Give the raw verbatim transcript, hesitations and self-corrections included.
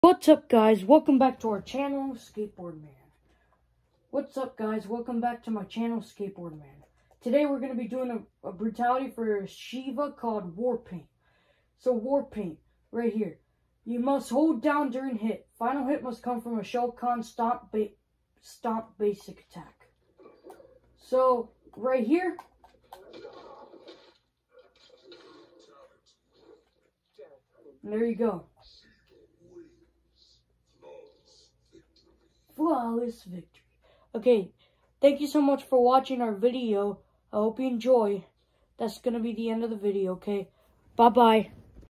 What's up, guys? Welcome back to our channel, Skateboard Man. What's up, guys? Welcome back to my channel, Skateboard Man. Today we're going to be doing a, a brutality for Sheeva called War Paint. So War Paint, right here. You must hold down during hit. Final hit must come from a shell con stomp, ba stomp basic attack. So, right here. And there you go. Flawless victory. Okay, thank you so much for watching our video. I hope you enjoy. That's going to be the end of the video, okay? Bye-bye.